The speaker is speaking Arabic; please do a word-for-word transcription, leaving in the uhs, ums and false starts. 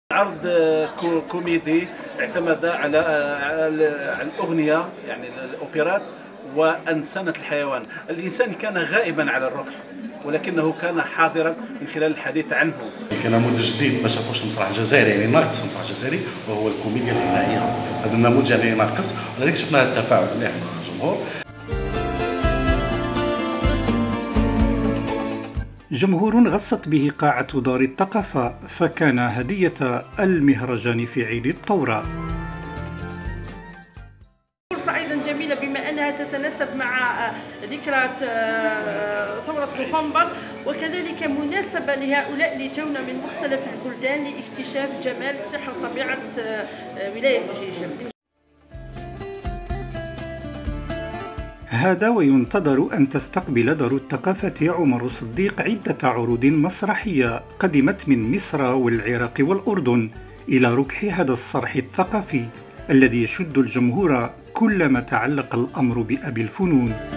عرض كو- كوميدي اعتمد على على الأغنية، يعني الأوبرات وأنسنة الحيوان. الإنسان كان غائبا على الركح ولكنه كان حاضرا من خلال الحديث عنه. كان نموذج جديد ما شافوش المسرح الجزائري، يعني ناقص في المسرح الجزائري، وهو الكوميديا الغنائيه. هذا النموذج يعني ناقص، ولذلك شفنا التفاعل مليح مع الجمهور. جمهور غصت به قاعة دار الثقافة، فكان هدية المهرجان في عيد الثورة. فرصة أيضا جميلة بما أنها تتناسب مع ذكرى ثورة نوفمبر، وكذلك مناسبة لهؤلاء اللي جونا من مختلف البلدان لاكتشاف جمال سحر طبيعة ولاية جيجة. هذا وينتظر أن تستقبل دار الثقافة عمر الصديق عدة عروض مسرحية قدمت من مصر والعراق والأردن إلى ركح هذا الصرح الثقافي الذي يشد الجمهور كلما تعلق الأمر بأبي الفنون.